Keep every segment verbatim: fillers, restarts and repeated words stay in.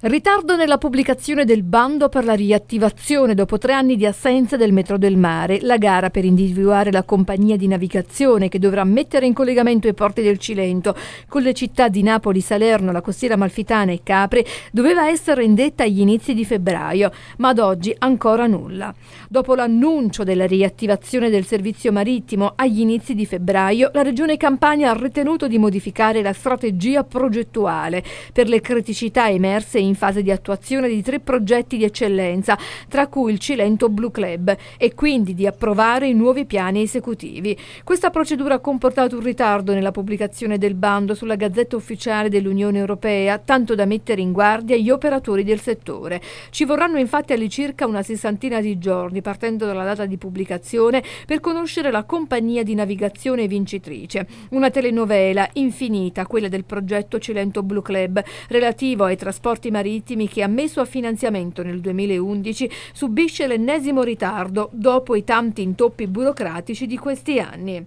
Ritardo nella pubblicazione del bando per la riattivazione dopo tre anni di assenza del Metro del Mare. La gara per individuare la compagnia di navigazione che dovrà mettere in collegamento i porti del Cilento con le città di Napoli, Salerno, la Costiera Amalfitana e Capri doveva essere indetta agli inizi di febbraio, ma ad oggi ancora nulla. Dopo l'annuncio della riattivazione del servizio marittimo agli inizi di febbraio, la Regione Campania ha ritenuto di modificare la strategia progettuale per le criticità emerse in fase di attuazione di tre progetti di eccellenza, tra cui il Cilento Blue Club, e quindi di approvare i nuovi piani esecutivi. Questa procedura ha comportato un ritardo nella pubblicazione del bando sulla Gazzetta Ufficiale dell'Unione Europea, tanto da mettere in guardia gli operatori del settore. Ci vorranno infatti all'incirca una sessantina di giorni, partendo dalla data di pubblicazione, per conoscere la compagnia di navigazione vincitrice. Una telenovela infinita, quella del progetto Cilento Blue Club, relativo ai trasporti marittimi che, ammesso a finanziamento nel duemilaundici, subisce l'ennesimo ritardo dopo i tanti intoppi burocratici di questi anni.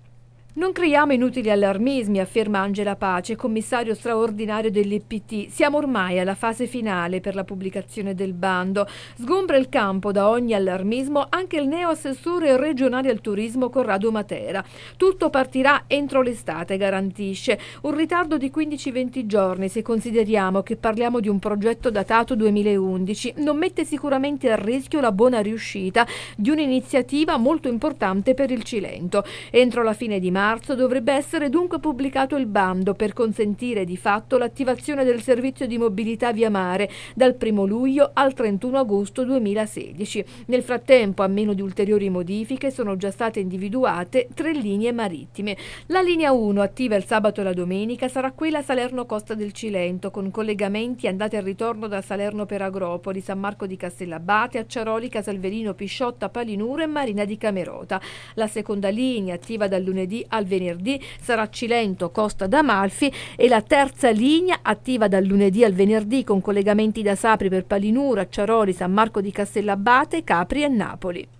Non creiamo inutili allarmismi, afferma Angela Pace, commissario straordinario dell'I P T. Siamo ormai alla fase finale per la pubblicazione del bando. Sgombra il campo da ogni allarmismo anche il neo-assessore regionale al turismo Corrado Matera. Tutto partirà entro l'estate, garantisce. Un ritardo di quindici venti giorni, se consideriamo che parliamo di un progetto datato duemilaundici, non mette sicuramente a rischio la buona riuscita di un'iniziativa molto importante per il Cilento. Entro la fine di marzo marzo dovrebbe essere dunque pubblicato il bando per consentire di fatto l'attivazione del servizio di mobilità via mare dal primo luglio al trentuno agosto duemilasedici. Nel frattempo, a meno di ulteriori modifiche, sono già state individuate tre linee marittime. La linea uno, attiva il sabato e la domenica, sarà quella Salerno-Costa del Cilento, con collegamenti andate e ritorno da Salerno per Agropoli, San Marco di Castellabate, Acciaroli, Casalverino, Pisciotta, Palinuro e Marina di Camerota. La seconda linea, attiva dal lunedì al venerdì, sarà Cilento, Costa d'Amalfi, e la terza linea, attiva dal lunedì al venerdì con collegamenti da Sapri per Palinuro, Acciaroli, San Marco di Castellabate, Capri e Napoli.